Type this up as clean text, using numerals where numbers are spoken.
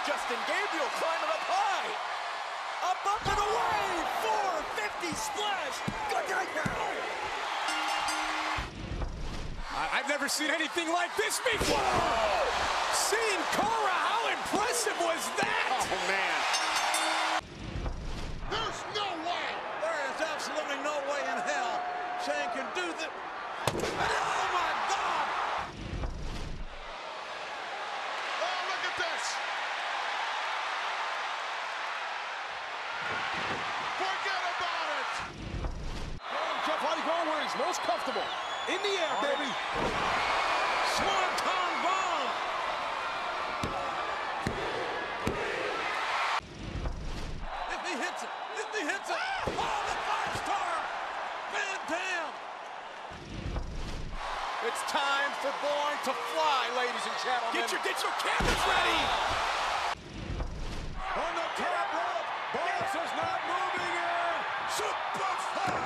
Justin Gabriel climbing up high. Up and away. 450 splash. Good night now. I've never seen anything like this before. Seeing Cora, how impressive was that? Oh, man. There's no way. There is absolutely no way in hell Shane can do this. Oh, my God. Oh, look at this. Forget about it. Jeff Hardy going where he's most comfortable. In the air, baby. Swanton bomb. If he hits it. Oh, the five-star. Van Dam. It's time for Born to Fly, ladies and gentlemen. Get your cameras ready. On the top rope. Boss is not moving in. Superfly.